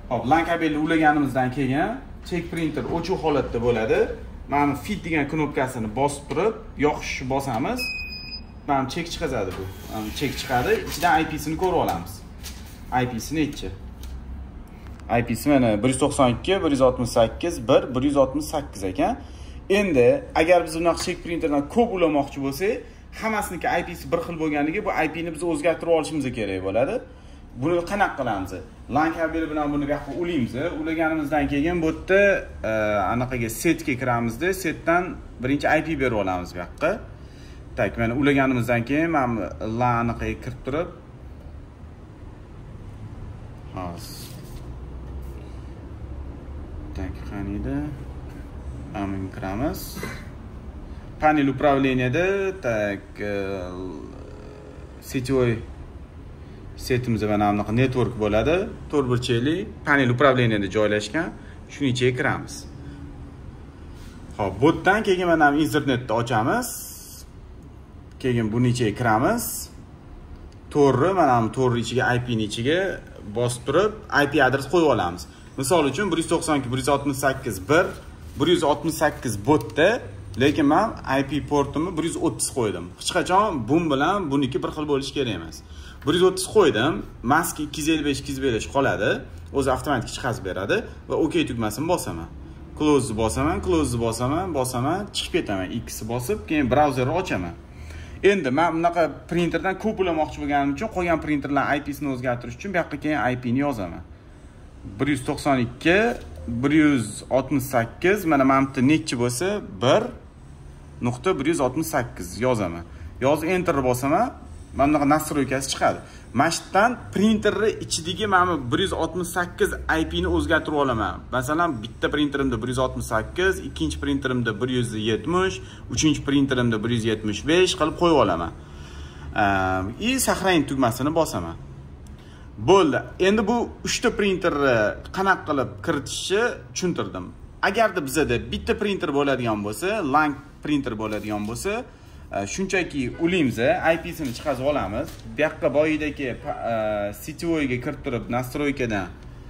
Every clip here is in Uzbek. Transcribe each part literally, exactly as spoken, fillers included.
Hop, lan kabelni ulaganimizdan keyin check printer o'chuv holatda bo'ladi. Mana fit degan knopkasini bosib turib, yoqishni bosamiz. Mana check chiqadi bu. Mana check chiqadi. Ichidan I P sini ko'rib olamiz. I P si nechi? I P si mana bir yuz to'qson ikki, bir yuz oltmish sakkiz, bir, bir yuz oltmish sakkiz ekan. Endi agar biz bunaqa check printerdan ko'p ulamoqchi bo'lsak, hammasiniki I P si bir xil bo'lganligi bu I P ni biz o'zgartirib olishimiz kerak bo'ladi. Buni qanaqa qilamiz? LAN kabeli bilan buni bu yoqqa ulaymiz. Ulaganimizdan keyin bu yerda anaqaga setga kiramizda, setdan birinchi I P berib olamiz bu yoqqa. Tak, mana ulaganimizdan keyin men LAN anaqaga kirib turib hozir tak qaniydi? Amin kiramiz. Panel управленияda tak sетевой setimiz mana bunaqa network bo'ladi. to'rt burchakli panel управленияda joylashgan. Shuning ichiga kiramiz. Xo'p, bu yerdan keyin mana internetni ochamiz. Keyin buni ichiga kiramiz. To'rni mana bu to'rni ichiga I P ni ichiga bosib turib I P adres qo'yib olamiz. Misol uchun bir yuz to'qson ikki, bir yuz oltmish sakkiz, bir, bir yuz oltmish sakkiz botda, lekin men I P portimni bir yuz o'ttiz qo'ydim. Hech qachon bun bilan buniki bir xil bo'lishi kerak emas. bir yuz o'ttiz qo'ydim, maski ikki yuz ellik besh, ikki yuz ellik besh qoladi. O'zi avtomatik chiqazib beradi va OK tugmasini bosaman. Close bosaman, close bosaman, bosaman, chiqib ketaman. Ikkisi bosib, keyin brauzerni ochaman. Endi men bunaqa printerdan ko'p ulamoqchi bo'lganim uchun qolgan printerlar I P sini o'zgartirish uchun bu yoqqa keyin I P ni yozaman. bir yuz to'qson ikki, bir yuz oltmish sakkiz, mana menimda nechi bo'lsa, bir nuqta bir yuz oltmish sakkiz yozaman. Yozib enter bosaman, mana bunaqa nastroykasi chiqadi. Mashdan printerni ichidagi mana bir yuz oltmish sakkiz I P ni o'zgartirib olaman. Masalan, bitta printerimda bir yuz oltmish sakkiz, ikkinchi printerimda bir yuz yetmish, uchinchi printerimda bir yuz yetmish besh qilib qo'yib olaman. I saqlang tugmasini bosaman. Bo'ldi. Endi bu uchta printerni qanaqa qilib kiritishni tushuntirdim. Agarda bizada bitta printer bo'ladigan bo'lsa, LAN printer bo'ladigan bo'lsa, shunchaki ulaymiz, I P sini chiqazib olamiz. Bu yoqqa boyidagi sетевой ga kirib turib, настройкаdan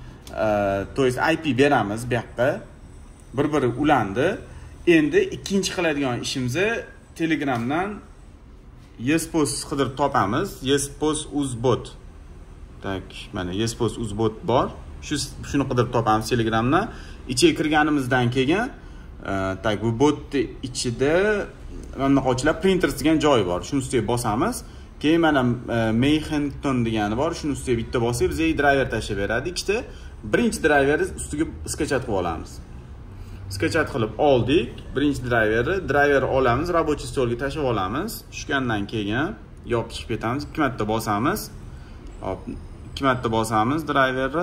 to есть I P beramiz bu yoqqa. Bir-biri ulandi. Endi ikkinchi qiladigan ishimiz Telegramdan yespos qidirib topamiz. Yespos uzbot. Tak, mana yespos uzbot bor. Shu shuni qidirib topamiz Telegramdan. Ichiga kirganimizdan keyin tak bu botni ichida mana ochilib printers degan joyi bor. Shuni ustiga bosamiz. Keyin mana Mayhington degani bor. Shuni ustiga bitta bosib, bizga driver tashlab beradi. Ikkita birinchi driverni ustiga sketchat qilib olamiz. Sketchat qilib oldik. Birinchi driverni, driver olamiz, рабочий stolga tashlab olamiz. Tushgandan keyin yopib ketamiz. ikki marta bosamiz. Hop, ikki marta bosamiz driverni.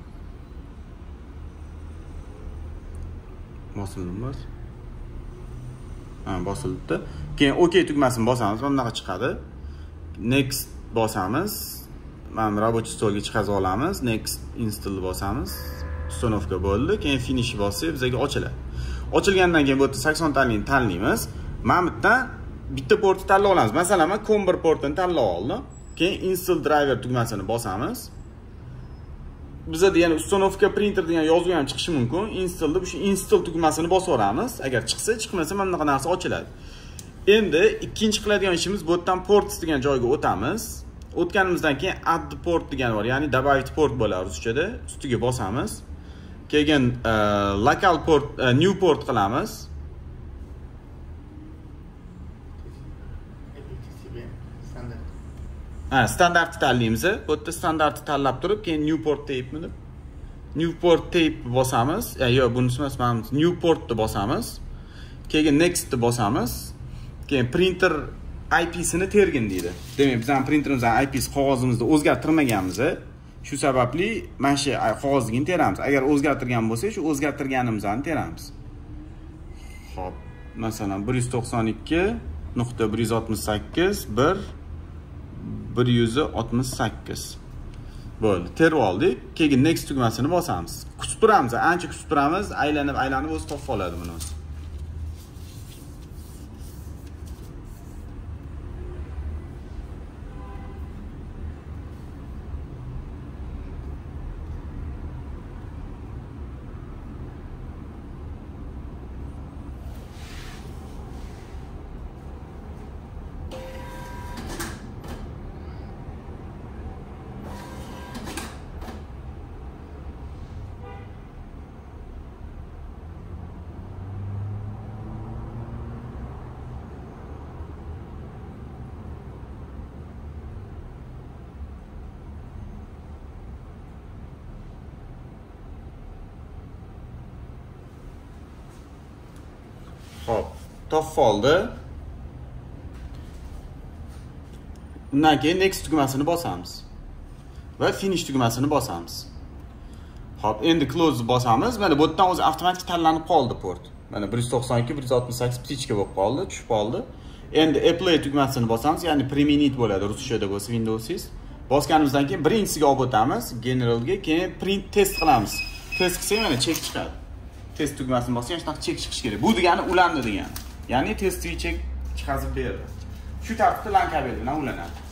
Bosildimi? Ha, bosildi. Keyin OK tugmasini bosamiz, mana bunaqa chiqadi. Next bosamiz. Mana рабочий stolga chiqazib olamiz. Next install bosamiz. Uстановка bo'ldi. Keyin finish bosib, bizga ochiladi. Ochilgandan keyin bu yerda sakson tani tanlaymiz. Mana bu yerdan bitta portni tanlab olamiz. Masalan, men Comber portini tanlab oldim. Keyin install driver tugmasini bosamiz. Bizda yana uстановка printer degan yozuv ham chiqishi mumkin. Installda shu install tugmasini bosib olamiz. Agar chiqsa, chiqmasa mana bunaqa narsa ochiladi. Endi ikkinchi qiladigan ishimiz bu yerdan ports degan joyga o'tamiz. O'tganimizdan keyin add port degan bor, ya'ni добавить port bo'ladi ruschada. Ustiga bosamiz. Keyin local port, new port qilamiz. Ha, standartni tanlaymiz. Bu yerda standartni tanlab turib, keyin new port deyapmiz. New port deyip bosamiz. Yo'q, bunisi emas, mana new portni bosamiz. Keyin next ni bosamiz. Keyin printer I P sini tergin deydi. Demak, biz ham printerimizdan I P si qog'ozimizda o'zgartirmaganmiz. Shu sababli mana shu qog'ozligini teramiz. Agar o'zgartirgan bo'lsa, shu o'zgartirganimizni teramiz. Xo'p, masalan bir yuz to'qson ikki nuqta bir yuz oltmish sakkiz bir bir yuz oltmish sakkiz. Bo'ldi, terib oldik. Keyin next tugmasini bosamiz. Kutib turamiz, ancha kutib turamiz, aylanib aylanib o'zi topib oladi buni o'zi. Hop, topib oldi. Undan keyin next tugmasini bosamiz va finish tugmasini bosamiz. Hop, endi close bosamiz. Mana bu yerdan o'zi avtomatik tanlanib qoldi port. Mana bir yuz to'qson ikki bir yuz oltmish sakkiz ptichka bo'lib qoldi, tushib qoldi. Endi apply tugmasini bosamiz, ya'ni priminit bo'ladi ruschada bo'lsa Windowsiz. Bosganimizdan keyin birinchisiga olib o'tamiz, generalga, keyin print test qilamiz. Test qilsak mana chek chiqadi. Test tugmasini bosgan shunaqa chek chiqish kerak. Bu degani ulandi degani. Ya'ni testli chek chiqazib beradi. Shu tartibda LAN kabel bilan ulanadi.